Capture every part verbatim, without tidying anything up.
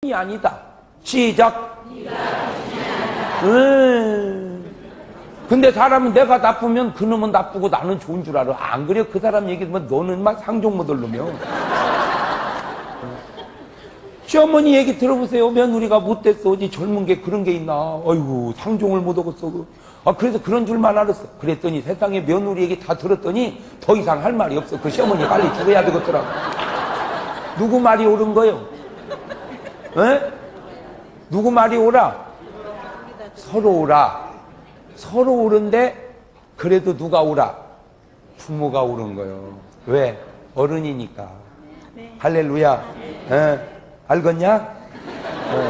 이 아니다. 시작. 음. 근데 사람은 내가 나쁘면 그놈은 나쁘고 나는 좋은 줄 알아. 안 그래? 그 사람 얘기 들으면 너는 막 상종 못 올르며. 시어머니 얘기 들어보세요. 며느리가 못됐어. 어디 젊은 게 그런 게 있나. 아이고 상종을 못 얻었어. 아 그래서 그런 줄만 알았어. 그랬더니 세상에 며느리 얘기 다 들었더니 더 이상 할 말이 없어. 그 시어머니 빨리 죽어야 되겠더라고. 누구 말이 옳은 거요? 에? 누구 말이 옳아? 서로 옳아. 서로 옳은데 그래도 누가 옳아? 부모가 옳은 거요. 왜? 어른이니까. 네. 할렐루야. 네. 알겠냐? 네.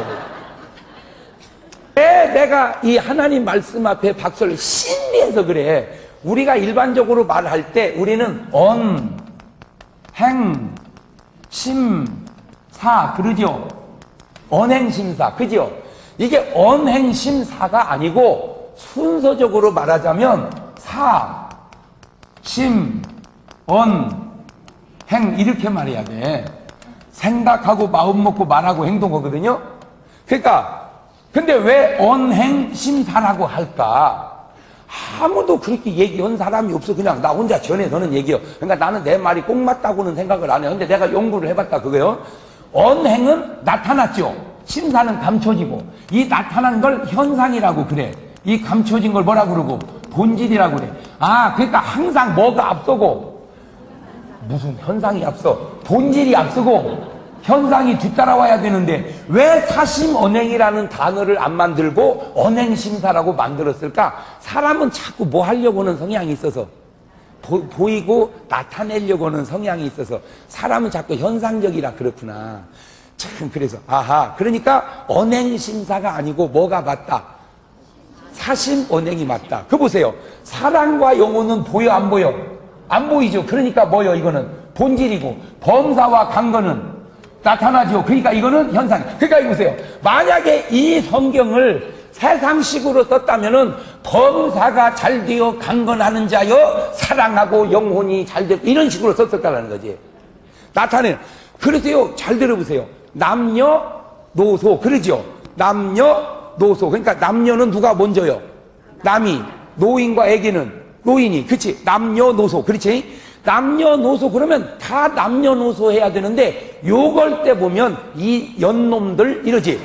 왜 내가 이 하나님 말씀 앞에 박수를 신비해서 그래. 우리가 일반적으로 말할 때 우리는 언, 행, 심, 사 그러죠. 언행심사 그죠? 이게 언행심사가 아니고 순서적으로 말하자면 사, 심, 언, 행 이렇게 말해야 돼. 생각하고 마음 먹고 말하고 행동하거든요. 그러니까 근데 왜 언행심사라고 할까? 아무도 그렇게 얘기한 사람이 없어. 그냥 나 혼자 전해서는 얘기해요. 그러니까 나는 내 말이 꼭 맞다고는 생각을 안 해요. 근데 내가 연구를 해봤다 그거요. 언행은 나타났죠. 심사는 감춰지고 이 나타난 걸 현상이라고 그래. 이 감춰진 걸 뭐라 그러고 본질이라고 그래. 아 그러니까 항상 뭐가 앞서고 무슨 현상이 앞서 본질이 앞서고 현상이 뒤따라와야 되는데 왜 사심언행이라는 단어를 안 만들고 언행심사라고 만들었을까? 사람은 자꾸 뭐 하려고 하는 성향이 있어서 보, 보이고 나타내려고 하는 성향이 있어서 사람은 자꾸 현상적이라 그렇구나. 참 그래서 아하 그러니까 언행심사가 아니고 뭐가 맞다? 사심언행이 맞다. 그 보세요. 사랑과 영혼은 보여 안 보여? 안 보이죠. 그러니까 뭐요? 이거는 본질이고 범사와 강건은 나타나죠. 그러니까 이거는 현상. 그러니까 이거 보세요. 만약에 이 성경을 세상식으로 썼다면은 범사가 잘 되어 강건하는 자여 사랑하고 영혼이 잘 되고 이런 식으로 썼었다는 거지. 나타내는. 그러세요. 잘 들어보세요. 남녀노소 그러죠. 남녀노소. 그러니까 남녀는 누가 먼저요? 남이. 노인과 애기는 노인이. 그치? 남녀노소. 그렇지? 남녀노소 그러면 다 남녀노소 해야 되는데 요걸 때 보면 이 연놈들 이러지.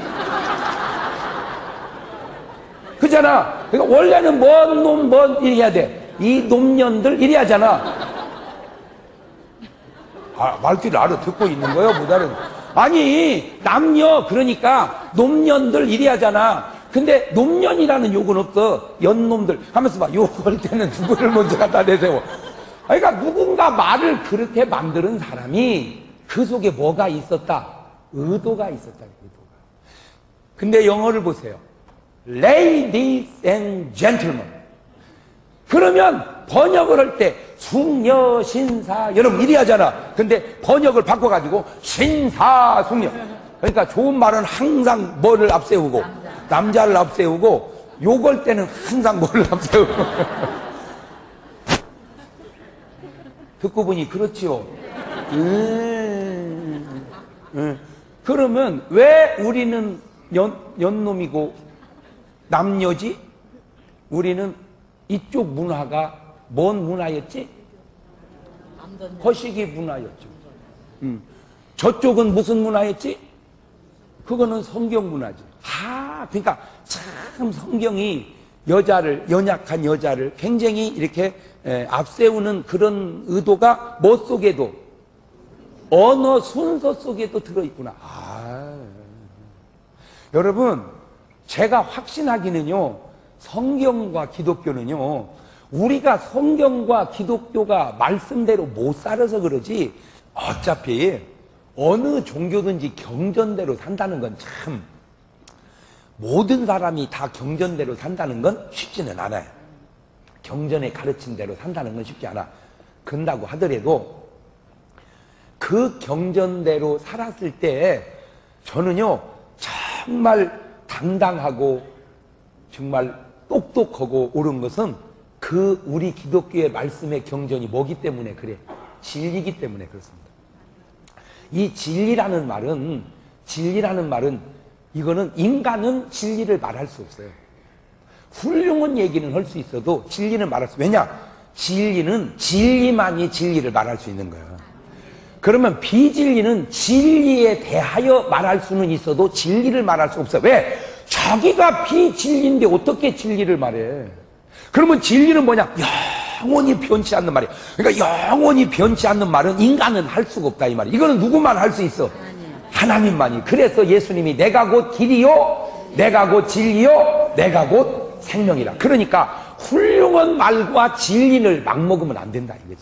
그잖아. 그러니까 원래는 뭔 놈, 뭔 이리 해야 돼. 이 놈년들 이리 하잖아. 아, 말귀를 알아듣고 있는 거예요? 못 알아. 아니, 남녀, 그러니까 놈년들 이리 하잖아. 근데 놈년이라는 욕은 없어. 연놈들. 하면서 봐. 욕할 때는 누구를 먼저 갖다 내세워. 그러니까 누군가 말을 그렇게 만드는 사람이 그 속에 뭐가 있었다? 의도가 있었다. 의도가. 근데 영어를 보세요. Ladies and gentlemen. 그러면 번역을 할 때 숙녀, 신사 여러분 이리 하잖아. 근데 번역을 바꿔가지고 신사, 숙녀. 그러니까 좋은 말은 항상 뭐를 앞세우고 남자를 앞세우고 욕할 때는 항상 뭐를 앞세우고 듣고 보니 그렇지요. 음, 음. 그러면 왜 우리는 연, 연놈이고 남녀지? 우리는 이쪽 문화가 뭔 문화였지? 거시기 문화였죠. 음. 저쪽은 무슨 문화였지? 그거는 성경 문화지. 아, 그러니까 참 성경이 여자를, 연약한 여자를 굉장히 이렇게 에, 앞세우는 그런 의도가 뭐 속에도 언어 순서 속에도 들어있구나. 아, 여러분 제가 확신하기는요 성경과 기독교는요 우리가 성경과 기독교가 말씀대로 못 살아서 그러지 어차피 어느 종교든지 경전대로 산다는 건 참 모든 사람이 다 경전대로 산다는 건 쉽지는 않아요. 경전의 가르침대로 산다는 건 쉽지 않아. 근다고 하더라도 그 경전대로 살았을 때 저는요 정말 당당하고 정말 똑똑하고 옳은 것은 그 우리 기독교의 말씀의 경전이 뭐기 때문에 그래? 진리이기 때문에 그렇습니다. 이 진리라는 말은 진리라는 말은 이거는 인간은 진리를 말할 수 없어요. 훌륭한 얘기는 할 수 있어도 진리는 말할 수 없어요. 왜냐? 진리는 진리만이 진리를 말할 수 있는 거예요. 그러면 비진리는 진리에 대하여 말할 수는 있어도 진리를 말할 수 없어요. 왜? 자기가 비진리인데 어떻게 진리를 말해? 그러면 진리는 뭐냐? 영원히 변치 않는 말이에요. 그러니까 영원히 변치 않는 말은 인간은 할 수가 없다 이 말이에요. 이거는 누구만 할 수 있어? 하나님만이. 그래서 예수님이 내가 곧 길이요, 내가 곧 진리요, 내가 곧 생명이라. 그러니까 훌륭한 말과 진리를 막 먹으면 안 된다 이거지.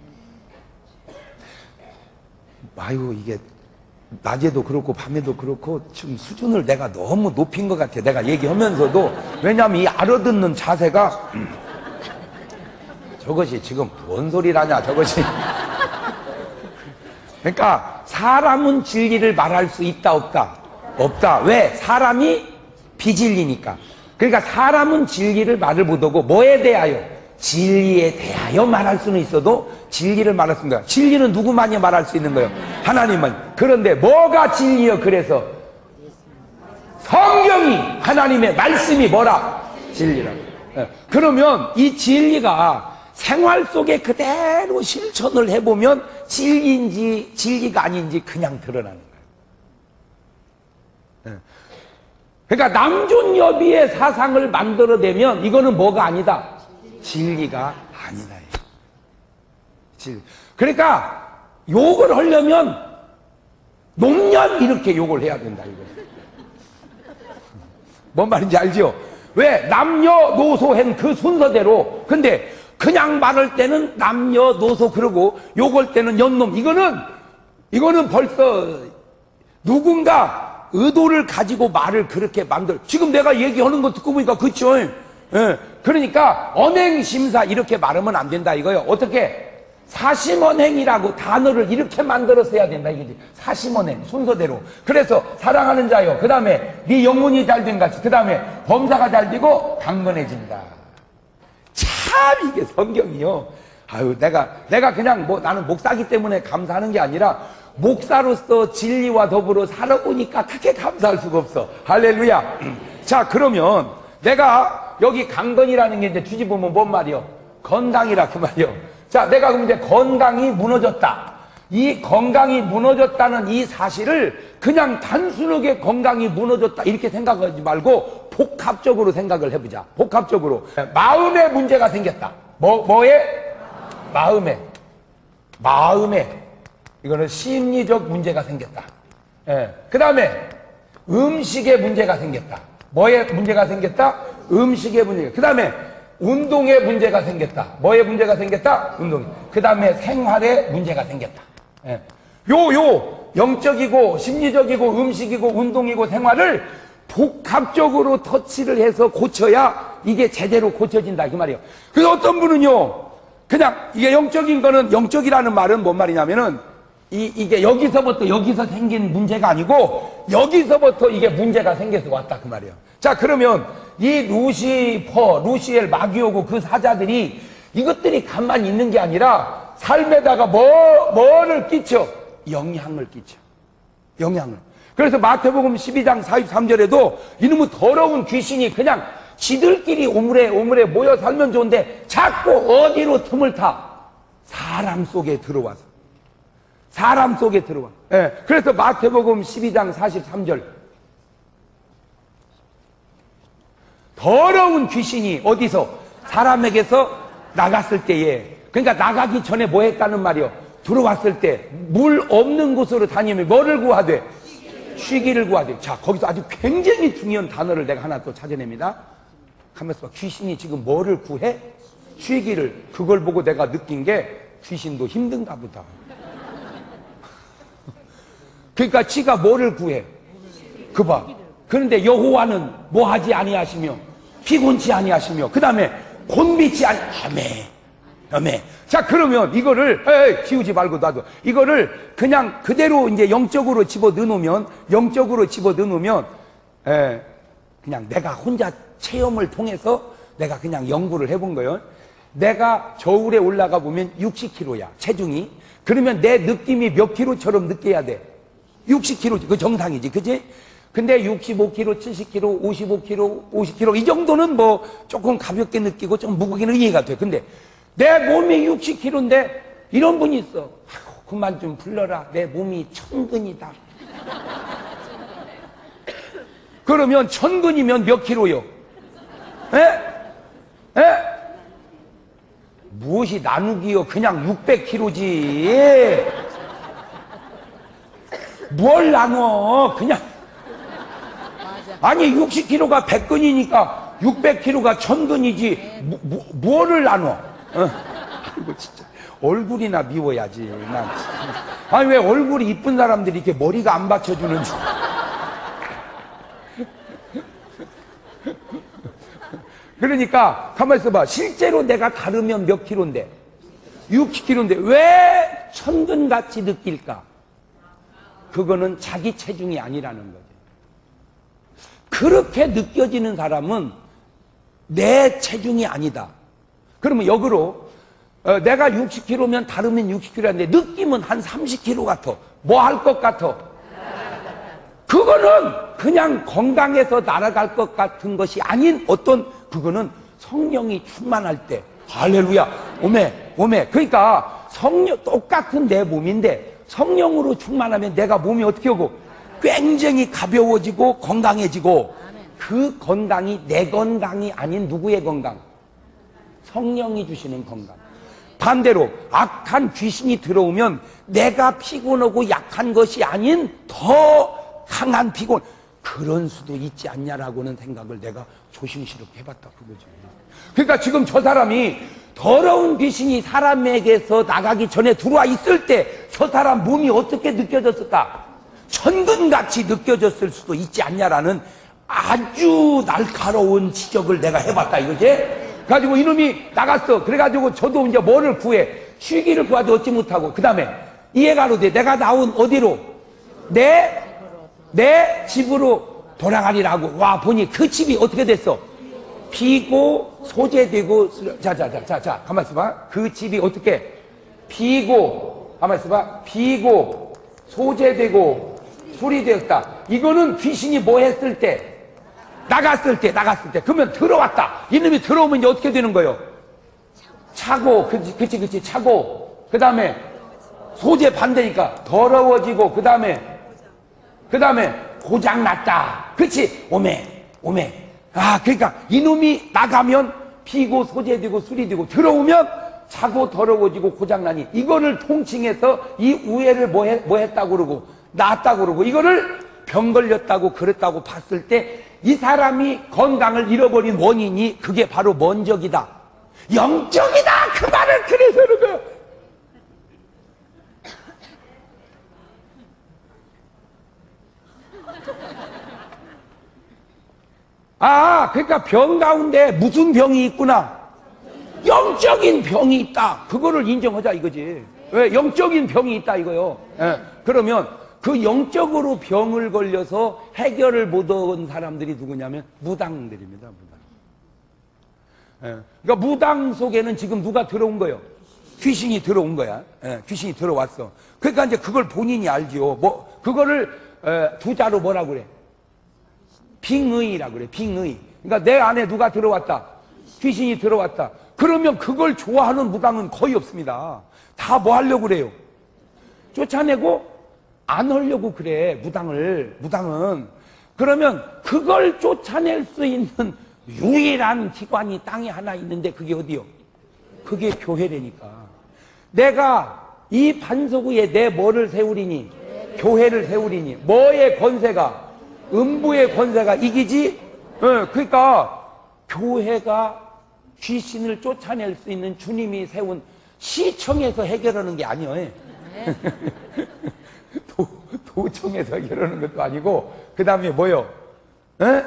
아유, 이게 낮에도 그렇고 밤에도 그렇고 좀 수준을 내가 너무 높인 것 같아. 내가 얘기하면서도. 왜냐하면 이 알아듣는 자세가 저것이 지금 뭔 소리라냐 저것이. 그러니까 사람은 진리를 말할 수 있다 없다? 없다. 왜? 사람이 비진리니까. 그러니까 사람은 진리를 말을 못하고 뭐에 대하여? 진리에 대하여 말할 수는 있어도 진리를 말할 수 있는 거야. 진리는 누구만이 말할 수 있는 거예요? 하나님은. 그런데 뭐가 진리여? 그래서 성경이, 하나님의 말씀이 뭐라? 진리라고. 그러면 이 진리가 생활 속에 그대로 실천을 해보면 진리인지 진리가 아닌지 그냥 드러나는 거예요. 그러니까 남존여비의 사상을 만들어내면 이거는 뭐가 아니다? 진리가 아니다. 진리. 그러니까 욕을 하려면 노년 이렇게 욕을 해야 된다 이거지. 뭔 말인지 알죠? 왜? 남녀노소행 그 순서대로. 근데 그냥 말할 때는 남녀노소 그러고 욕할 때는 연놈. 이거는 이거는 벌써 누군가 의도를 가지고 말을 그렇게 만들. 지금 내가 얘기하는 거 듣고 보니까 그쵸? 예. 그러니까 언행심사 이렇게 말하면 안 된다 이거요. 어떻게? 사심언행이라고 단어를 이렇게 만들어서 해야 된다 이거지. 사심언행 순서대로. 그래서 사랑하는 자요. 그 다음에 네 영혼이 잘된 같이. 그 다음에 범사가 잘 되고 강건해진다. 참 이게 성경이요. 아유 내가 내가 그냥 뭐 나는 목사기 때문에 감사하는 게 아니라 목사로서 진리와 더불어 살아보니까 그렇게 감사할 수가 없어. 할렐루야. 자 그러면 내가 여기 강건이라는 게 이제 뒤집으면 뭔 말이요? 건강이라 그 말이요. 자 내가 그럼 이제 건강이 무너졌다. 이 건강이 무너졌다는 이 사실을 그냥 단순하게 건강이 무너졌다 이렇게 생각하지 말고 복합적으로 생각을 해보자. 복합적으로 마음에 문제가 생겼다. 뭐, 뭐에? 마음에. 마음에. 이거는 심리적 문제가 생겼다. 예. 그 다음에 음식에 문제가 생겼다. 뭐에 문제가 생겼다? 음식에 문제가. 그 다음에 운동에 문제가 생겼다. 뭐에 문제가 생겼다? 운동. 그 다음에 생활에 문제가 생겼다. 예. 요, 요, 영적이고, 심리적이고, 음식이고, 운동이고, 생활을 복합적으로 터치를 해서 고쳐야 이게 제대로 고쳐진다. 그 말이에요. 그래서 어떤 분은요, 그냥 이게 영적인 거는, 영적이라는 말은 뭔 말이냐면은, 이, 이게 여기서부터 여기서 생긴 문제가 아니고, 여기서부터 이게 문제가 생겨서 왔다. 그 말이에요. 자, 그러면 이 루시퍼, 루시엘, 마귀오고 그 사자들이 이것들이 가만히 있는 게 아니라 삶에다가 뭐, 뭐를 끼쳐? 영향을 끼쳐. 영향을. 그래서 마태복음 십이 장 사십삼 절에도 이놈의 더러운 귀신이 그냥 지들끼리 오물에 오물에 모여 살면 좋은데 자꾸 어디로 틈을 타? 사람 속에 들어와서. 사람 속에 들어와. 예. 그래서 마태복음 십이 장 사십삼 절. 더러운 귀신이 어디서? 사람에게서 나갔을 때에. 그러니까 나가기 전에 뭐 했다는 말이요? 들어왔을 때 물 없는 곳으로 다니면 뭐를 구하되? 쉬기를 구하되. 자, 거기서 아주 굉장히 중요한 단어를 내가 하나 또 찾아냅니다. 가만있어 봐. 귀신이 지금 뭐를 구해? 쉬기를. 그걸 보고 내가 느낀 게 귀신도 힘든가 보다. 그러니까 지가 뭐를 구해? 그 봐. 그런데 여호와는 뭐 하지 아니하시며 피곤치 아니하시며 그 다음에 곤비치 아니 아멘 아멘. 자 그러면 이거를 에이, 키우지 말고 놔둬. 이거를 그냥 그대로 이제 영적으로 집어 넣으면 영적으로 집어 넣으면 에, 그냥 내가 혼자 체험을 통해서 내가 그냥 연구를 해본 거예요. 내가 저울에 올라가 보면 육십 킬로그램야 체중이. 그러면 내 느낌이 몇 킬로처럼 느껴야 돼? 육십 킬로그램, 그 정상이지, 그지? 근데 육십오 킬로그램, 칠십 킬로그램, 오십오 킬로그램, 오십 킬로그램, 이 정도는 뭐 조금 가볍게 느끼고 좀 무거기는 이해가 돼. 근데 내 몸이 육십 킬로그램인데 이런 분이 있어. 아이고, 그만 좀 불러라. 내 몸이 천근이다. 그러면 천근이면 몇 킬로요? 에? 에? 무엇이 나누기요? 그냥 육백 킬로그램지. 뭘 나눠? 그냥. 아니, 육십 킬로그램가 백 근이니까 육백 킬로그램가 천 근이지. 뭐, 뭐, 뭐를 나눠? 어? 아이고, 진짜. 얼굴이나 미워야지. 난. 아니, 왜 얼굴이 이쁜 사람들이 이렇게 머리가 안 받쳐주는지. 그러니까 가만히 있어봐. 실제로 내가 다르면 몇 킬로인데? 육십 킬로인데 왜 천근같이 느낄까? 그거는 자기 체중이 아니라는 거죠. 그렇게 느껴지는 사람은 내 체중이 아니다. 그러면 역으로 어, 내가 육십 킬로그램면 다르면 육십 킬로그램인데 느낌은 한 삼십 킬로그램 같아. 뭐 할 것 같아? 그거는 그냥 건강해서 날아갈 것 같은 것이 아닌 어떤, 그거는 성령이 충만할 때. 할렐루야. 오메, 오메. 그러니까 성령, 똑같은 내 몸인데 성령으로 충만하면 내가 몸이 어떻게 하고? 굉장히 가벼워지고 건강해지고. 그 건강이 내 건강이 아닌 누구의 건강? 성령이 주시는 건강. 반대로 악한 귀신이 들어오면 내가 피곤하고 약한 것이 아닌 더 강한 피곤, 그런 수도 있지 않냐라고는 생각을 내가 조심스럽게 해봤다, 그거죠. 그러니까 지금 저 사람이 더러운 귀신이 사람에게서 나가기 전에 들어와 있을 때 저 사람 몸이 어떻게 느껴졌을까? 천근같이 느껴졌을 수도 있지 않냐라는 아주 날카로운 지적을 내가 해봤다, 이거지? 가지고 이놈이 나갔어. 그래가지고 저도 이제 뭐를 구해? 쉬기를 구하지 얻지 못하고. 그 다음에 이해가 안 돼. 내가 나온 어디로? 내 내 집으로 돌아가리라고. 와, 보니 그 집이 어떻게 됐어? 비고 소재되고. 자자자자자 가만 있어봐. 그 집이 어떻게 비고, 가만 있어봐, 비고 소재되고 술이 되었다. 이거는 귀신이 뭐 했을 때? 나갔을 때, 나갔을 때. 그러면 들어왔다. 이놈이 들어오면 이제 어떻게 되는 거예요? 차고, 그치, 그치, 그치, 차고. 그 다음에 소재 반대니까 더러워지고. 그 다음에 그 다음에 고장났다. 그렇지? 오메, 오메. 아, 그러니까 이놈이 나가면 피고 소재되고 술이 되고, 들어오면 차고 더러워지고 고장나니, 이거를 통칭해서 이 우애를 뭐, 해, 뭐 했다고 그러고, 낫다고 그러고, 이거를 병 걸렸다고 그랬다고 봤을 때 이 사람이 건강을 잃어버린 원인이 그게 바로 먼적이다, 영적이다, 그 말을 그래서 그런 거야. 아, 그러니까 병 가운데 무슨 병이 있구나? 영적인 병이 있다. 그거를 인정하자, 이거지. 왜? 영적인 병이 있다, 이거요. 예. 그러면 그 영적으로 병을 걸려서 해결을 못한 사람들이 누구냐면 무당들입니다, 무당. 예. 그러니까 무당 속에는 지금 누가 들어온 거예요? 귀신이 들어온 거야. 예. 귀신이 들어왔어. 그러니까 이제 그걸 본인이 알지요. 뭐, 그거를, 에, 두 자로 뭐라고 그래? 빙의라고 그래, 빙의. 그러니까 내 안에 누가 들어왔다? 귀신이 들어왔다. 그러면 그걸 좋아하는 무당은 거의 없습니다. 다 뭐 하려고 그래요? 쫓아내고 안 하려고 그래, 무당을. 무당은. 그러면 그걸 쫓아낼 수 있는 유일한 기관이 땅에 하나 있는데 그게 어디요? 그게 교회라니까. 내가 이 반석 위에 내 뭐를 세우리니? 교회를 세우리니. 뭐의 권세가? 음부의 권세가 이기지? 어, 그러니까 교회가 귀신을 쫓아낼 수 있는 주님이 세운 시청에서 해결하는 게 아니에요. 네. 도, 도청에서 해결하는 것도 아니고, 그 다음에 뭐요? 에?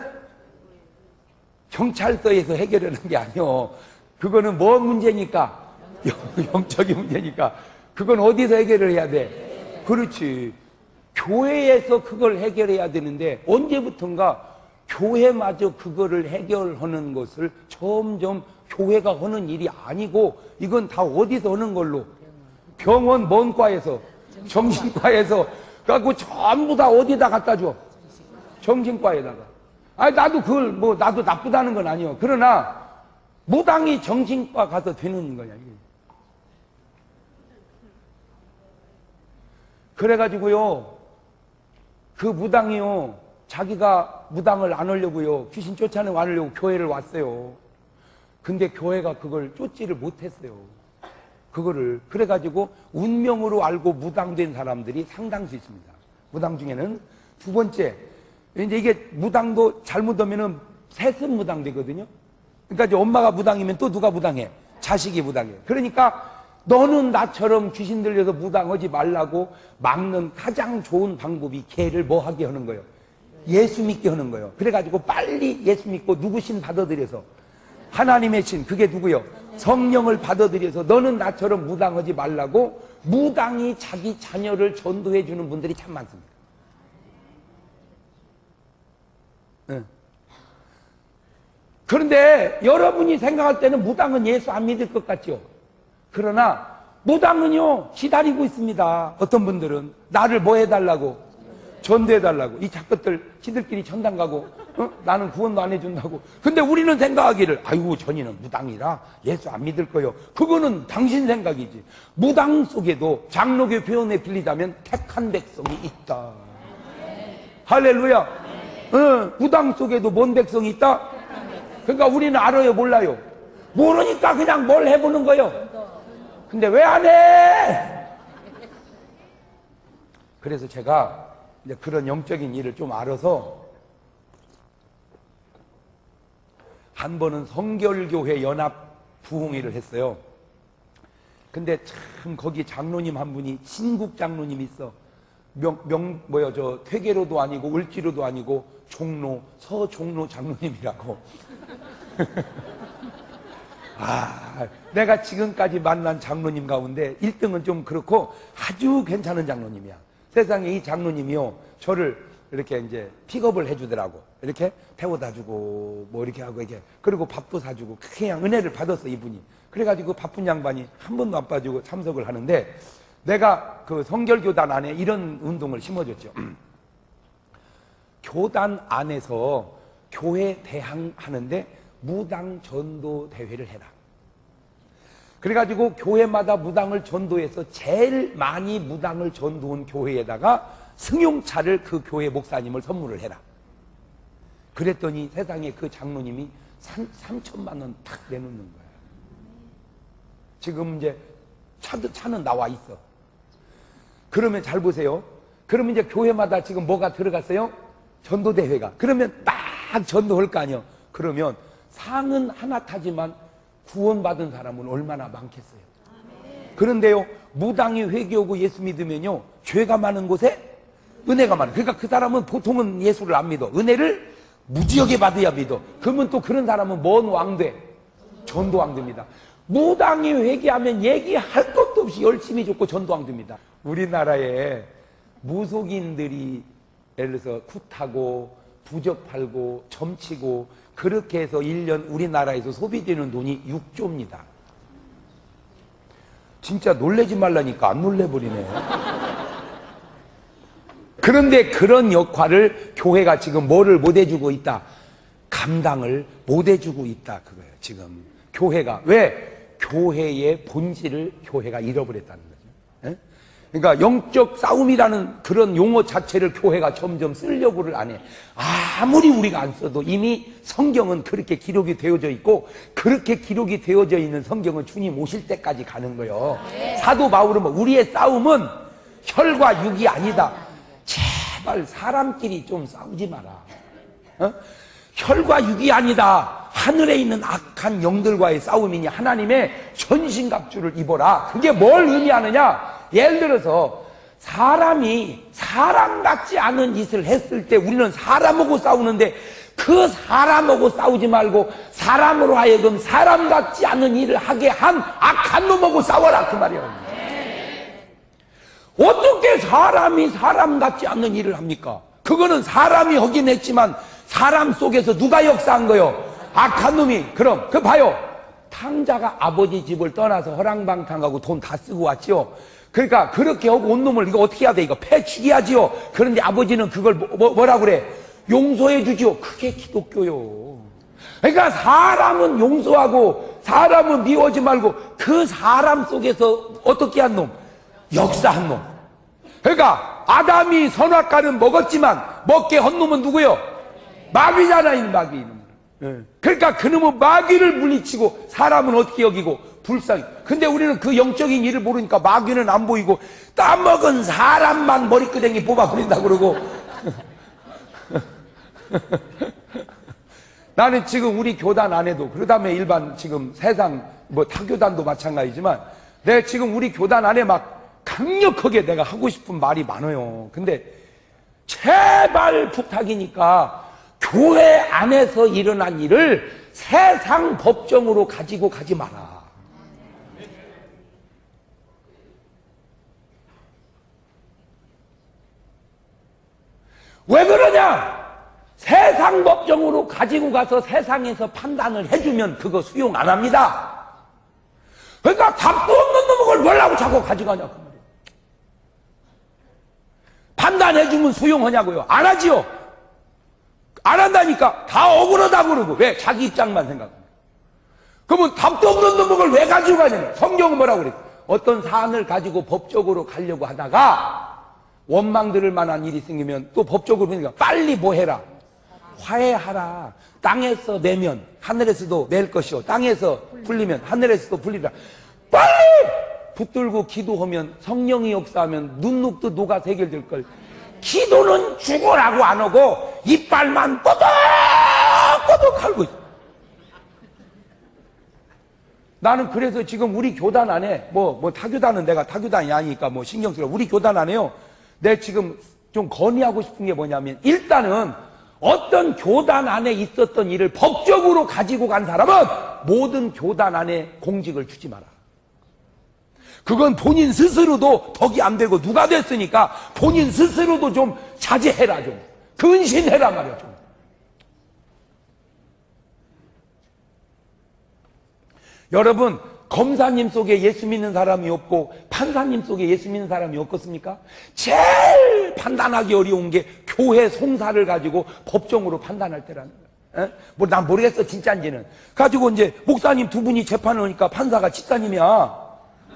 경찰서에서 해결하는 게 아니요. 그거는 뭐 문제니까? 영, 영적인 문제니까. 그건 어디서 해결을 해야 돼? 그렇지. 교회에서 그걸 해결해야 되는데 언제부턴가 교회마저 그거를 해결하는 것을 점점 교회가 하는 일이 아니고, 이건 다 어디서 하는 걸로? 병원, 뭔 과에서? 정신과에서 그래갖고 전부 다 어디다 갖다 줘? 정신과에다가. 아니, 나도 그걸 뭐, 나도 나쁘다는 건 아니요. 그러나, 무당이 정신과 가서 되는 거냐, 이게. 그래가지고요, 그 무당이요, 자기가 무당을 안 하려고요, 귀신 쫓아내고 안 하려고 교회를 왔어요. 근데 교회가 그걸 쫓지를 못했어요. 그거를. 그래가지고 운명으로 알고 무당된 사람들이 상당수 있습니다. 무당 중에는. 두 번째, 이제 이게 무당도 잘못하면은 세습 무당 되거든요. 그러니까 이제 엄마가 무당이면 또 누가 무당해? 자식이 무당해. 그러니까 너는 나처럼 귀신 들려서 무당하지 말라고 막는 가장 좋은 방법이 걔를 뭐 하게 하는 거예요? 예수 믿게 하는 거예요. 그래가지고 빨리 예수 믿고 누구 신 받아들여서 하나님의 신, 그게 누구요? 성령을 받아들여서 너는 나처럼 무당하지 말라고 무당이 자기 자녀를 전도해 주는 분들이 참 많습니다. 네. 그런데 여러분이 생각할 때는 무당은 예수 안 믿을 것 같죠? 그러나 무당은요 기다리고 있습니다. 어떤 분들은 나를 뭐 해달라고? 전도해달라고. 이 작것들 지들끼리 전당 가고 어? 나는 구원도 안 해준다고. 근데 우리는 생각하기를 아이고 전이는 무당이라 예수 안 믿을 거요. 그거는 당신 생각이지. 무당 속에도 장로교 표현에 빌리자면 택한 백성이 있다. 할렐루야. 어, 무당 속에도 뭔 백성이 있다? 그러니까 우리는 알아요 몰라요? 모르니까 그냥 뭘 해보는 거요. 근데 왜 안 해? 그래서 제가 이제 그런 영적인 일을 좀 알아서 한 번은 성결교회 연합 부흥회를 했어요. 근데 참 거기 장로님 한 분이 신국 장로님 있어. 명, 명, 뭐야, 저, 퇴계로도 아니고, 을지로도 아니고, 종로, 서종로 장로님이라고. 아, 내가 지금까지 만난 장로님 가운데 일 등은 좀 그렇고 아주 괜찮은 장로님이야. 세상에 이 장로님이요, 저를 이렇게 이제 픽업을 해주더라고. 이렇게 태워다 주고, 뭐 이렇게 하고, 이렇게. 그리고 밥도 사주고, 그냥 은혜를 받았어, 이분이. 그래가지고 바쁜 양반이 한 번도 안 빠지고 참석을 하는데, 내가 그 성결교단 안에 이런 운동을 심어줬죠. 교단 안에서 교회 대항하는데 무당 전도 대회를 해라. 그래가지고 교회마다 무당을 전도해서 제일 많이 무당을 전도한 교회에다가 승용차를 그 교회 목사님을 선물을 해라. 그랬더니 세상에 그 장로님이 삼천만 원 탁 내놓는 거야. 지금 이제 차도, 차는 나와 있어. 그러면 잘 보세요. 그러면 이제 교회마다 지금 뭐가 들어갔어요? 전도대회가. 그러면 딱 전도할 거 아니에요. 그러면 상은 하나 타지만 구원받은 사람은 얼마나 많겠어요. 그런데요, 무당이 회개하고 예수 믿으면요, 죄가 많은 곳에 은혜가 많아요. 그러니까 그 사람은 보통은 예수를 안 믿어. 은혜를 무지하게 받아야 믿어. 그러면 또 그런 사람은 뭔 왕 돼? 전도왕 됩니다. 무당이 회개하면 얘기할 것도 없이 열심히 줬고 전도왕 됩니다. 우리나라에 무속인들이 예를 들어서 굿하고 부적 팔고 점치고 그렇게 해서 일 년 우리나라에서 소비되는 돈이 육조입니다. 진짜 놀래지 말라니까 안 놀래버리네. 그런데 그런 역할을 교회가 지금 뭐를 못 해주고 있다? 감당을 못 해주고 있다 그거예요. 지금 교회가. 왜? 교회의 본질을 교회가 잃어버렸다는 거죠. 에? 그러니까 영적 싸움이라는 그런 용어 자체를 교회가 점점 쓰려고를 안 해. 아무리 우리가 안 써도 이미 성경은 그렇게 기록이 되어져 있고, 그렇게 기록이 되어져 있는 성경은 주님 오실 때까지 가는 거예요. 사도 바울은 뭐 우리의 싸움은 혈과 육이 아니다. 제발 사람끼리 좀 싸우지 마라. 어? 혈과 육이 아니다. 하늘에 있는 악한 영들과의 싸움이니 하나님의 전신갑주를 입어라. 그게 뭘 의미하느냐? 예를 들어서 사람이 사람 같지 않은 짓을 했을 때 우리는 사람하고 싸우는데, 그 사람하고 싸우지 말고 사람으로 하여금 사람 같지 않은 일을 하게 한 악한 놈하고 싸워라 그 말이에요. 어떻게 사람이 사람 같지 않는 일을 합니까? 그거는 사람이 하긴 했지만 사람 속에서 누가 역사한 거요? 악한 놈이. 그럼 그 봐요. 탕자가 아버지 집을 떠나서 허랑방탕하고 돈 다 쓰고 왔죠. 그러니까 그렇게 하고 온 놈을 이거 어떻게 해야 돼? 이거 패 죽여야지요. 그런데 아버지는 그걸 뭐, 뭐라 그래? 용서해 주지요. 그게 기독교요. 그러니까 사람은 용서하고 사람은 미워하지 말고 그 사람 속에서 어떻게 한 놈? 역사한 놈. 그러니까 아담이 선악과는 먹었지만 먹게 한 놈은 누구요? 마귀잖아, 이 마귀 이놈. 네. 그러니까 그놈은 마귀를 물리치고 사람은 어떻게 여기고 불쌍해. 근데 우리는 그 영적인 일을 모르니까 마귀는 안 보이고 따먹은 사람만 머리끄댕이 뽑아 버린다 그러고. 나는 지금 우리 교단 안에도, 그 다음에 일반 지금 세상 뭐 타교단도 마찬가지지만 내가 지금 우리 교단 안에 막 강력하게 내가 하고 싶은 말이 많아요. 근데 제발 부탁이니까 교회 안에서 일어난 일을 세상 법정으로 가지고 가지 마라. 왜 그러냐? 세상 법정으로 가지고 가서 세상에서 판단을 해주면 그거 수용 안 합니다. 그러니까 답도 없는 놈을 뭐라고 자꾸 가져가냐고 말이에요. 판단해주면 수용하냐고요? 안 하지요. 안 한다니까 다 억울하다고 그러고. 왜? 자기 입장만 생각합니다. 그러면 답도 없는 놈을 왜 가지고 가냐면 성경은 뭐라고 그래요? 어떤 사안을 가지고 법적으로 가려고 하다가 원망 들을 만한 일이 생기면 또 법적으로 보니까 빨리 뭐 해라? 화해하라. 땅에서 내면 하늘에서도 낼 것이요 땅에서 풀리면 하늘에서도 풀리라. 빨리 붙들고 기도하면 성령이 역사하면 눈녹도 녹아서 해결될 걸. 기도는 죽으라고 안 하고 이빨만 꼬독꼬독 하고 있어. 나는 그래서 지금 우리 교단 안에 뭐, 뭐 타교단은 내가 타교단이 아니니까 뭐 신경 쓰려. 우리 교단 안에요. 내가 지금 좀 건의하고 싶은 게 뭐냐면 일단은 어떤 교단 안에 있었던 일을 법적으로 가지고 간 사람은 모든 교단 안에 공직을 주지 마라. 그건 본인 스스로도 덕이 안 되고 누가 됐으니까 본인 스스로도 좀 자제해라. 좀 근신해라 말이야. 좀. 여러분, 검사님 속에 예수 믿는 사람이 없고 판사님 속에 예수 믿는 사람이 없겠습니까? 제일 판단하기 어려운 게 교회 송사를 가지고 법정으로 판단할 때라는 거야. 뭐 난 모르겠어 진짜인지는. 가지고 이제 목사님 두 분이 재판을 하니까 판사가 집사님이야.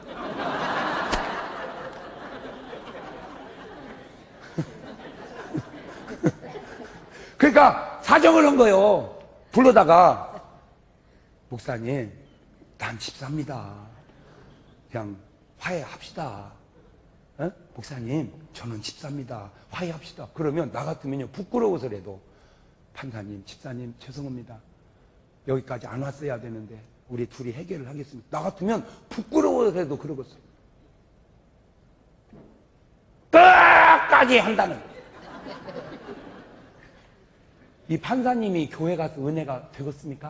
그러니까 사정을 한 거예요. 불러다가 목사님 난 집사입니다. 그냥 화해합시다. 에? 목사님 저는 집사입니다. 화해합시다. 그러면 나 같으면요 부끄러워서라도 판사님 집사님 죄송합니다. 여기까지 안 왔어야 되는데 우리 둘이 해결을 하겠습니다. 나 같으면 부끄러워서라도 그러겠어요. 끝까지 한다는 이 판사님이 교회 가서 은혜가 되겠습니까?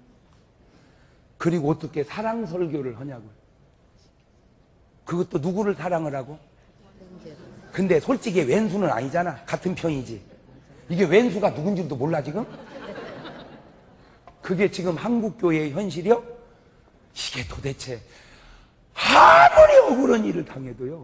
그리고 어떻게 사랑 설교를 하냐고요. 그것도 누구를 사랑을 하고? 근데 솔직히 왼수는 아니잖아. 같은 편이지. 이게 왼수가 누군지도 몰라 지금? 그게 지금 한국교회의 현실이요? 이게 도대체 아무리 억울한 일을 당해도요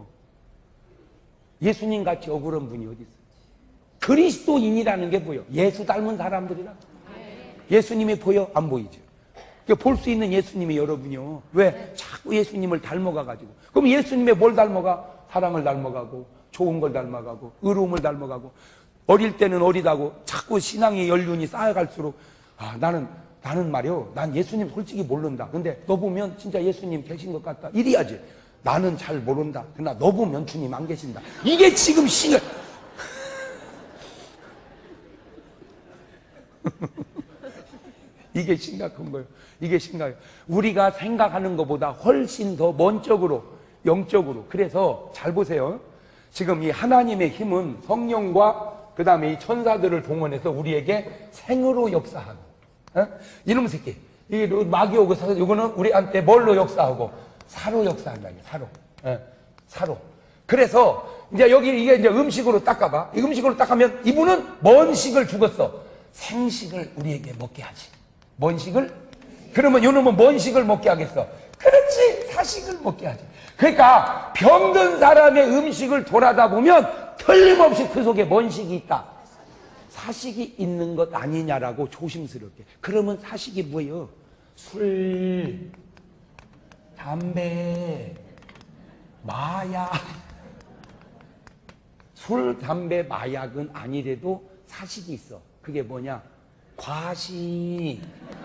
예수님같이 억울한 분이 어디 있어요? 그리스도인이라는 게 보여. 예수 닮은 사람들이라. 예수님이 보여? 안 보이죠. 볼 수 있는 예수님이 여러분이요. 왜? 자꾸 예수님을 닮아가가지고. 그럼 예수님의 뭘 닮아가? 사랑을 닮아가고, 좋은 걸 닮아가고, 의로움을 닮아가고, 어릴 때는 어리다고 자꾸 신앙의 연륜이 쌓여갈수록, 아, 나는, 나는 말이요. 난 예수님 솔직히 모른다. 근데 너 보면 진짜 예수님 계신 것 같다. 이래야지. 나는 잘 모른다. 그러나 너 보면 주님 안 계신다. 이게 지금 신을. 이게 심각한 거예요. 이게 심각해요. 우리가 생각하는 것보다 훨씬 더 먼적으로, 영적으로. 그래서 잘 보세요. 지금 이 하나님의 힘은 성령과 그 다음에 이 천사들을 동원해서 우리에게 생으로 역사하고. 어? 이놈의 새끼. 이 마귀 오고 사서 이거는 우리한테 뭘로 역사하고? 사로 역사한다. 사로. 어? 사로. 그래서 이제 여기 이게 이제 음식으로 닦아봐. 이 음식으로 닦으면 이분은 뭔 식을 죽었어? 생식을 우리에게 먹게 하지. 뭔 식을? 그러면 요놈은 뭔 식을 먹게 하겠어? 그렇지, 사식을 먹게 하지. 그러니까 병든 사람의 음식을 돌아다 보면 틀림없이 그 속에 뭔 식이 있다. 사식이 있는 것 아니냐라고 조심스럽게. 그러면 사식이 뭐예요? 술, 담배, 마약. 술, 담배, 마약은 아니래도 사식이 있어. 그게 뭐냐? 과식,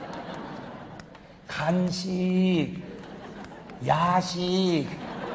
간식, 야식.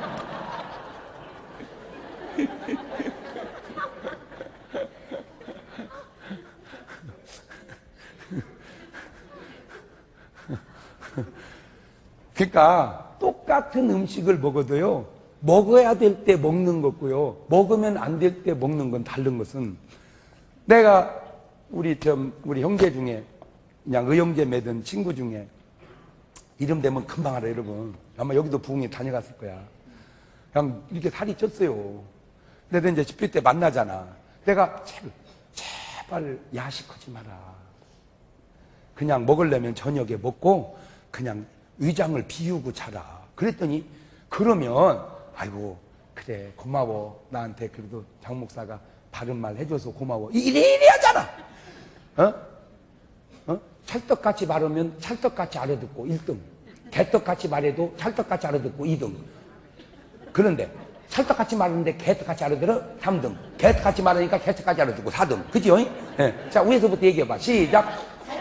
그러니까 똑같은 음식을 먹어도요, 먹어야 될 때 먹는 거고요, 먹으면 안 될 때 먹는 건 다른 것은, 내가 우리 좀 우리 형제 중에 그냥 의형제 맺은 친구 중에 이름 대면 금방 알아. 여러분 아마 여기도 부흥에 다녀갔을 거야. 그냥 이렇게 살이 쪘어요. 근데 이제 집회 때 만나잖아. 내가 제발, 제발 야식하지 마라. 그냥 먹으려면 저녁에 먹고 그냥 위장을 비우고 자라. 그랬더니 그러면 아이고 그래 고마워. 나한테 그래도 장 목사가 바른 말 해줘서 고마워. 이래 이래 하잖아. 어? 어? 찰떡같이 말하면 찰떡같이 알아듣고 일 등. 개떡같이 말해도 찰떡같이 알아듣고 이 등. 그런데 찰떡같이 말하는데 개떡같이 알아들어 삼 등. 개떡같이 말하니까 개떡같이 알아듣고 사 등. 그죠? 네. 자 위에서부터 얘기해봐. 시작.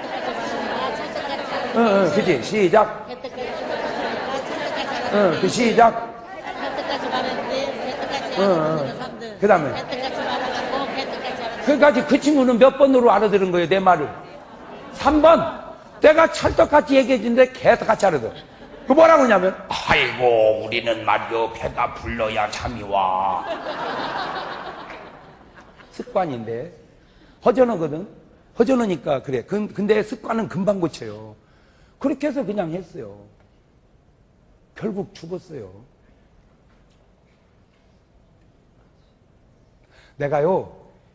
응, 응, 그치? 시작. 응, 그 시작. 응, 응. 그 다음에. 그러니까 그 친구는 몇 번으로 알아들은 거예요, 내 말을? 삼 번. 내가 찰떡같이 얘기해주는데 개떡같이 알아들어. 그 뭐라고 하냐면, 아이고, 우리는 말이요, 배가 불러야 잠이 와. 습관인데. 허전하거든? 허전하니까 그래. 근데 습관은 금방 고쳐요. 그렇게 해서 그냥 했어요. 결국 죽었어요. 내가요,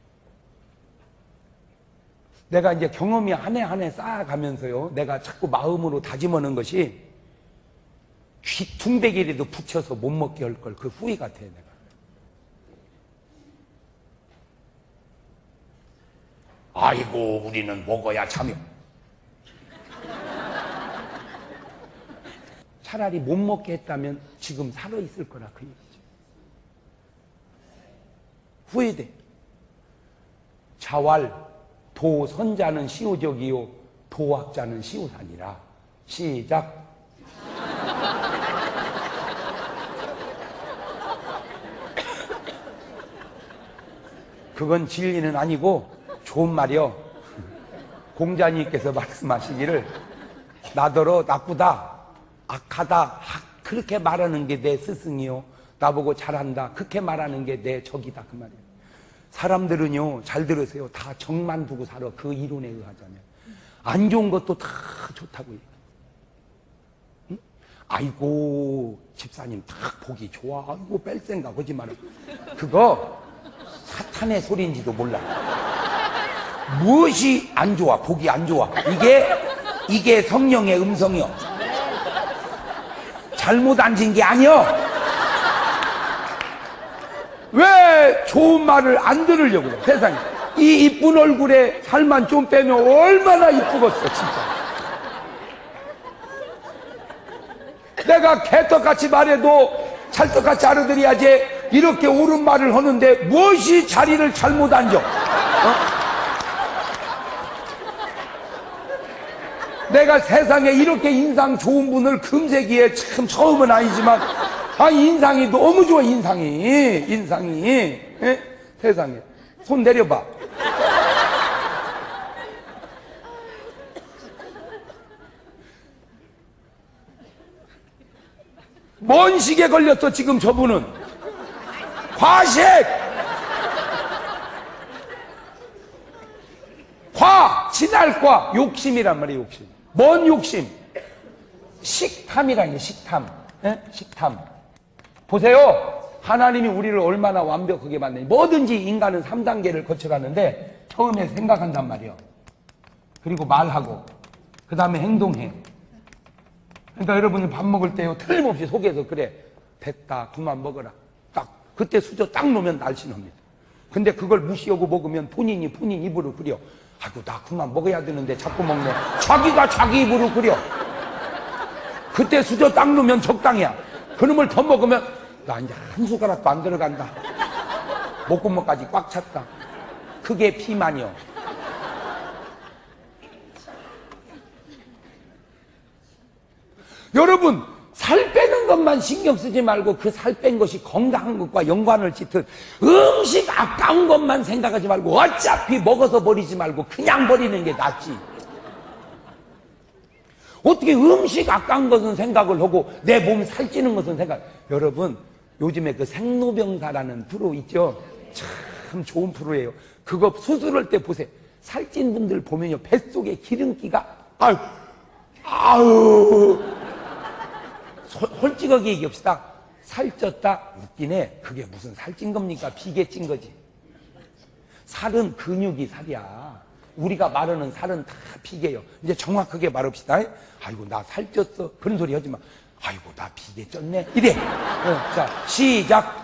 내가 이제 경험이 한 해 한 해 쌓아가면서요, 내가 자꾸 마음으로 다짐하는 것이 귀퉁배기라도 붙여서 못 먹게 할 걸, 그 후회 같아요, 내가. 아이고, 우리는 먹어야 잠이. 차라리 못 먹게 했다면 지금 살아있을 거라 그 얘기죠. 후회돼. 자왈, 도선자는 시우적이요 도학자는 시우산이라. 시작. 그건 진리는 아니고 좋은 말이요. 공자님께서 말씀하시기를 나더러 나쁘다, 악하다, 학, 그렇게 말하는 게 내 스승이요, 나보고 잘한다, 그렇게 말하는 게 내 적이다, 그 말이에요. 사람들은요, 잘 들으세요, 다 정만 두고 살아. 그 이론에 의하자면 안 좋은 것도 다 좋다고 얘기해요. 응? 아이고 집사님 딱 보기 좋아, 아이고 뺄 생각 하지 마라. 그거 사탄의 소리인지도 몰라. 무엇이 안 좋아? 보기 안 좋아. 이게 이게 성령의 음성이요. 잘못 앉은 게 아니요. 왜 좋은 말을 안 들으려고 그래? 세상에 이 이쁜 얼굴에 살만 좀 빼면 얼마나 이쁘겠어 진짜. 내가 개떡같이 말해도 찰떡같이 알아들어야지. 이렇게 옳은 말을 하는데 무엇이 자리를 잘못 앉아? 어? 내가 세상에 이렇게 인상 좋은 분을 금세기에 참 처음은 아니지만, 아, 인상이 너무 좋아, 인상이. 인상이. 에? 세상에. 손 내려봐. 뭔 식에 걸렸어, 지금 저분은. 과식! 과, 진할과, 욕심이란 말이에요, 욕심. 뭔 욕심? 식탐이라는 게 식탐. 에? 식탐. 보세요. 하나님이 우리를 얼마나 완벽하게 만드니. 뭐든지 인간은 삼 단계를 거쳐가는데 처음에 생각한단 말이에요. 그리고 말하고 그 다음에 행동해. 그러니까 여러분이 밥 먹을 때요 틀림없이 속에서 그래, 됐다, 그만 먹어라. 딱 그때 수저 딱 놓으면 날씬합니다. 근데 그걸 무시하고 먹으면 본인이 본인 입으로 그려. 아이고 나 그만 먹어야 되는데 자꾸 먹네. 자기가 자기 입으로 그려. 그때 수저 딱 놓으면 적당이야. 그놈을 더 먹으면 나 이제 한 숟가락도 안 들어간다. 목구멍까지 꽉 찼다. 그게 비만이요. 여러분, 살 빼는 것만 신경 쓰지 말고 그 살 뺀 것이 건강한 것과 연관을 짓든 음식 아까운 것만 생각하지 말고 어차피 먹어서 버리지 말고 그냥 버리는 게 낫지. 어떻게 음식 아까운 것은 생각을 하고 내 몸 살찌는 것은 생각. 여러분, 요즘에 그 생로병사라는 프로 있죠? 참 좋은 프로예요. 그거 수술할 때 보세요. 살찐 분들 보면요, 뱃속에 기름기가 아유 아유 솔직하게 얘기합시다. 살쪘다 웃기네. 그게 무슨 살찐 겁니까? 비계 찐 거지. 살은 근육이 살이야. 우리가 말하는 살은 다 비계요. 이제 정확하게 말합시다. 아이고 나 살쪘어. 그런 소리 하지 마. 아이고 나 비계 쪘네. 이래. 어, 자 시작.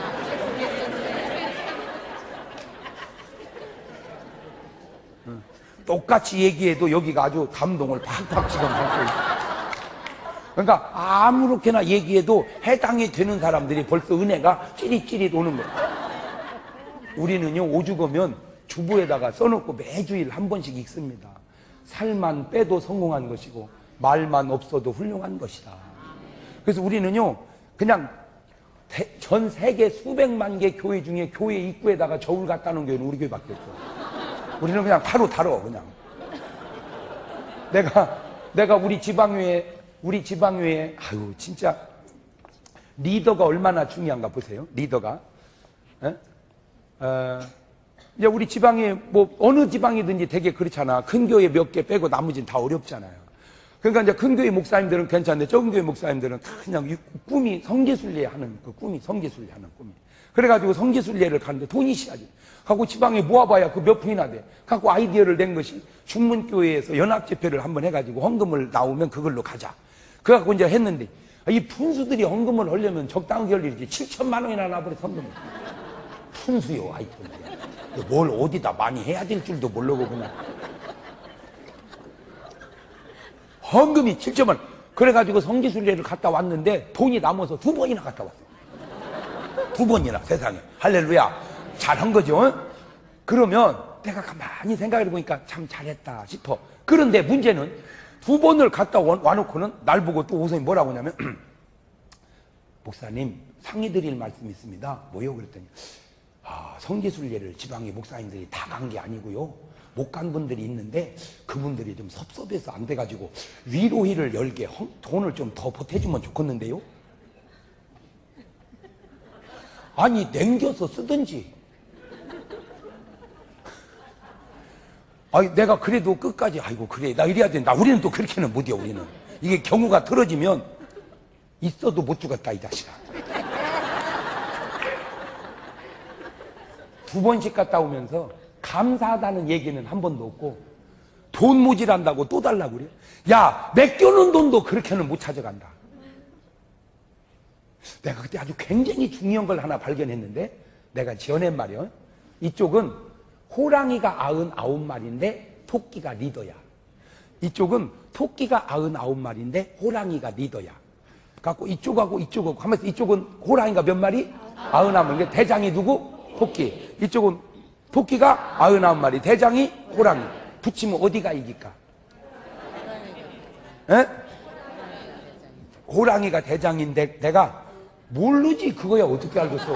어, 똑같이 얘기해도 여기가 아주 감동을 팍팍 지금 받고 있어. 그러니까 아무렇게나 얘기해도 해당이 되는 사람들이 벌써 은혜가 찌릿찌릿 오는 거예요. 우리는요, 오죽하면 주부에다가 써놓고 매주일 한 번씩 읽습니다. 살만 빼도 성공한 것이고 말만 없어도 훌륭한 것이다. 그래서 우리는요, 그냥 대, 전 세계 수백만 개 교회 중에 교회 입구에다가 저울 갖다 놓은 교회는 우리 교회밖에 없어. 우리는 그냥 바로 다뤄. 그냥 내가 내가 우리 지방교회 우리 지방교회 아유 진짜 리더가 얼마나 중요한가 보세요. 리더가 에? 어, 이제 우리 지방에 뭐 어느 지방이든지 되게 그렇잖아. 큰 교회 몇 개 빼고 나머지는 다 어렵잖아요. 그러니까 이제 큰 교회 목사님들은 괜찮은데 적은 교회 목사님들은 다 그냥 꿈이 성지순례 하는 그 꿈이 성지순례 하는 꿈이. 그래가지고 성지순례를 가는데 돈이 시야지. 하고 지방에 모아봐야 그 몇 분이나 돼. 갖고 아이디어를 낸 것이 중문교회에서 연합집회를 한번 해가지고 헌금을 나오면 그걸로 가자. 그래갖고 이제 했는데 이 푼수들이 헌금을 하려면 적당하게 할 일이지. 칠천만 원이나 나버려 헌금을. 푼수요, 하여튼. 뭘 어디다 많이 해야 될 줄도 모르고 그냥. 헌금이 칠천만 원. 그래가지고 성지순례를 갔다 왔는데 돈이 남아서 두 번이나 갔다 왔어요. 두 번이나 세상에. 할렐루야. 잘한 거죠. 그러면 내가 가만히 생각해 보니까 참 잘했다 싶어. 그런데 문제는 두 번을 갔다 와놓고는 날 보고 또 우선이 뭐라고 하냐면 목사님 상의 드릴 말씀이 있습니다. 뭐요? 그랬더니 아, 성지순례를 지방의 목사님들이 다 간 게 아니고요. 못 간 분들이 있는데 그분들이 좀 섭섭해서 안 돼가지고 위로회를 열게 돈을 좀 더 보태주면 좋겠는데요. 아니 남겨서 쓰든지. 아니 내가 그래도 끝까지 아이고 그래 나 이래야 된다. 우리는 또 그렇게는 못해요. 우리는 이게 경우가 틀어지면 있어도 못 죽었다 이 자식아. 두 번씩 갔다 오면서 감사하다는 얘기는 한 번도 없고 돈 모질한다고 또 달라고 그래. 야 맡겨놓은 돈도 그렇게는 못 찾아간다. 내가 그때 아주 굉장히 중요한 걸 하나 발견했는데 내가 지어낸 말이야. 이쪽은 호랑이가 아흔아홉 마리인데 토끼가 리더야. 이쪽은 토끼가 아흔아홉 마리인데 호랑이가 리더야. 갖고 이쪽하고 이쪽하고 하면서 이쪽은 호랑이가 몇 마리? 아흔아홉 마리. 대장이 누구? 토끼. 이쪽은 토끼가 아흔아홉 마리, 대장이 호랑이. 붙이면 어디가 이길까? 에? 호랑이가 대장인데 내가 모르지. 그거야 어떻게 알겠어.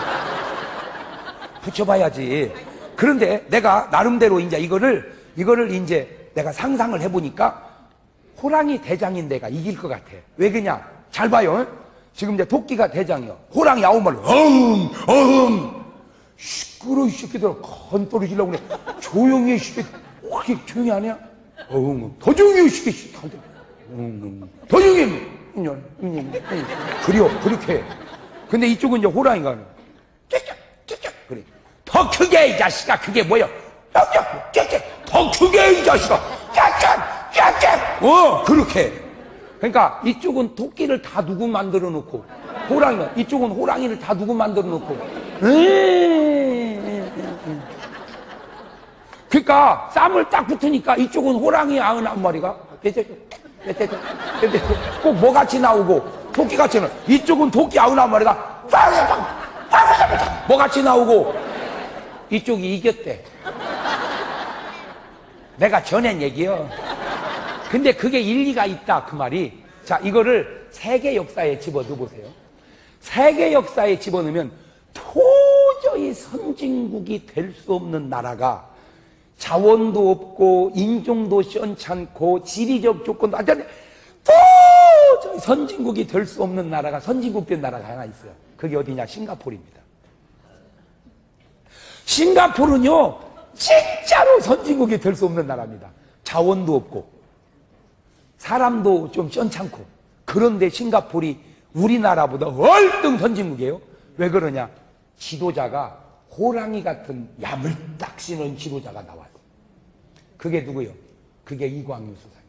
붙여봐야지. 그런데 내가 나름대로 이제 이거를 이거를 이제 내가 상상을 해보니까 호랑이 대장인 데가 이길 것 같아. 왜 그러냐? 잘 봐요. 지금 이제 토끼가 대장이요. 호랑이 아홉 마리. 어흥 어흥. 시끄러 이 새끼들아. 건 떨어지려고 그래. 조용히 해 새끼. 확히 조용히 하냐? 어흥. 더 조용히 해 새끼. 어흥. 더 조용히 해. 그래요. 그렇게 해. 근데 이쪽은 이제 호랑이가 짹짹 짹짹 그래. 더 크게 이 자식아. 그게 뭐야? 짹짹 짹짹 더 크게 이 자식아. 짹짹 짹짹 어 그렇게. 그러니까 이쪽은 토끼를 다 누구 만들어 놓고 호랑이가. 이쪽은 호랑이를 다 두고 만들어 놓고. 그러니까 쌈을 딱 붙으니까 이쪽은 호랑이 아흔아홉 마리가 꼭 뭐같이 나오고 토끼같이 나오고, 이쪽은 토끼 아흔아홉 마리가 뭐같이 나오고 이쪽이 이겼대. 내가 전엔 얘기요. 근데 그게 일리가 있다 그 말이. 자, 이거를 세계 역사에 집어넣어 보세요. 세계 역사에 집어넣으면 도저히 선진국이 될 수 없는 나라가, 자원도 없고 인종도 시원찮고 지리적 조건도 안 되는데 도저히 선진국이 될 수 없는 나라가, 선진국 된 나라가 하나 있어요. 그게 어디냐? 싱가포르입니다. 싱가포르는요 진짜로 선진국이 될 수 없는 나라입니다. 자원도 없고 사람도 좀 시원찮고. 그런데 싱가포르이 우리나라보다 월등 선진국이에요. 왜 그러냐? 지도자가 호랑이 같은 야물딱 씌는 지도자가 나와요. 그게 누구요? 그게 이광유 수상이에요.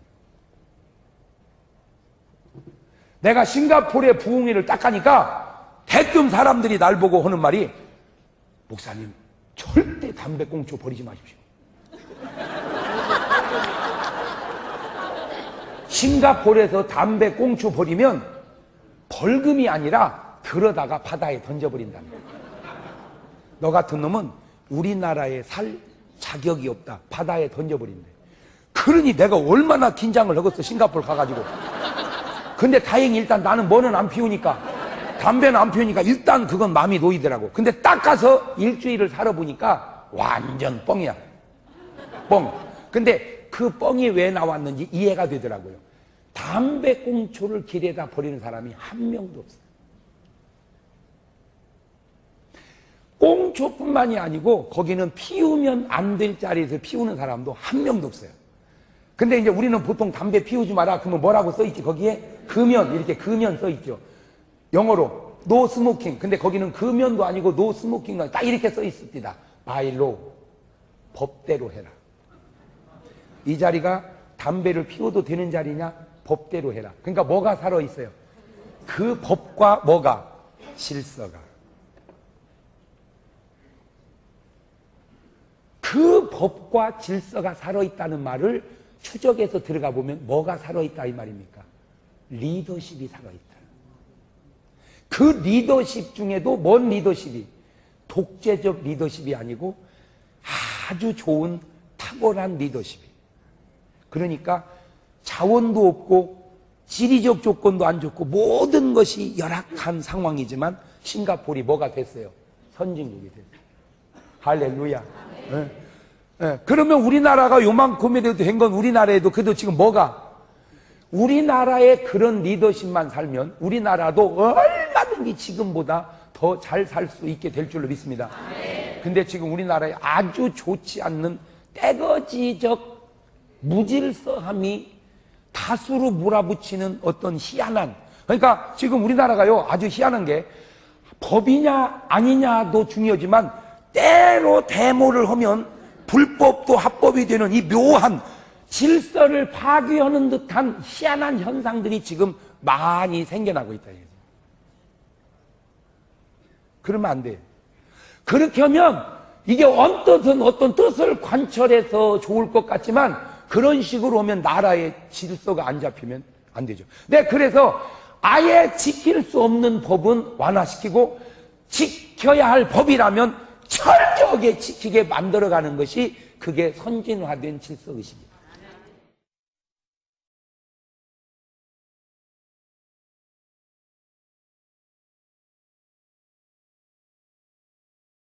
내가 싱가포르의 부흥회를 딱 가니까 대뜸 사람들이 날 보고 하는 말이, 목사님 절대 담배 꽁초 버리지 마십시오. 싱가포르에서 담배 꽁초 버리면 벌금이 아니라 들어다가 바다에 던져버린답니다. 너 같은 놈은 우리나라에 살 자격이 없다. 바다에 던져버린대. 그러니 내가 얼마나 긴장을 하겠어, 싱가포르 가가지고. 근데 다행히 일단 나는 뭐는 안 피우니까, 담배는 안 피우니까 일단 그건 마음이 놓이더라고. 근데 딱 가서 일주일을 살아보니까 완전 뻥이야. 뻥. 근데 그 뻥이 왜 나왔는지 이해가 되더라고요. 담배 꽁초를 길에다 버리는 사람이 한 명도 없어요. 꽁초뿐만이 아니고 거기는 피우면 안 될 자리에서 피우는 사람도 한 명도 없어요. 근데 이제 우리는 보통 담배 피우지 마라 그러면 뭐라고 써있지? 거기에 금연, 이렇게 금연 써있죠. 영어로 노 스모킹. 근데 거기는 금연도 아니고 노 스모킹도 아니고 딱 이렇게 써있습니다. 바일로, 법대로 해라. 이 자리가 담배를 피워도 되는 자리냐? 법대로 해라. 그러니까 뭐가 살아있어요? 그 법과 뭐가? 질서가. 그 법과 질서가 살아있다는 말을 추적해서 들어가 보면 뭐가 살아있다 이 말입니까? 리더십이 살아있다. 그 리더십 중에도 뭔 리더십이? 독재적 리더십이 아니고 아주 좋은 탁월한 리더십이. 그러니까 자원도 없고 지리적 조건도 안 좋고 모든 것이 열악한 상황이지만 싱가포르이 뭐가 됐어요? 선진국이 됐어요. 할렐루야. 네. 네. 그러면 우리나라가 요만큼이라도 된 건 우리나라에도 그래도 지금 뭐가? 우리나라의 그런 리더십만 살면 우리나라도 얼마든지 지금보다 더 잘 살 수 있게 될 줄로 믿습니다. 근데 지금 우리나라에 아주 좋지 않는 떼거지적 무질서함이 다수로 몰아붙이는 어떤 희한한, 그러니까 지금 우리나라가요 아주 희한한 게 법이냐 아니냐도 중요하지만 때로 데모를 하면 불법도 합법이 되는 이 묘한 질서를 파괴하는 듯한 희한한 현상들이 지금 많이 생겨나고 있다. 그러면 안 돼요. 그렇게 하면 이게 언뜻은 어떤 뜻을 관철해서 좋을 것 같지만 그런 식으로 하면 나라의 질서가 안 잡히면 안 되죠. 네, 그래서 아예 지킬 수 없는 법은 완화시키고 지켜야 할 법이라면 철저하게 지키게 만들어가는 것이 그게 선진화된 질서의식입니다.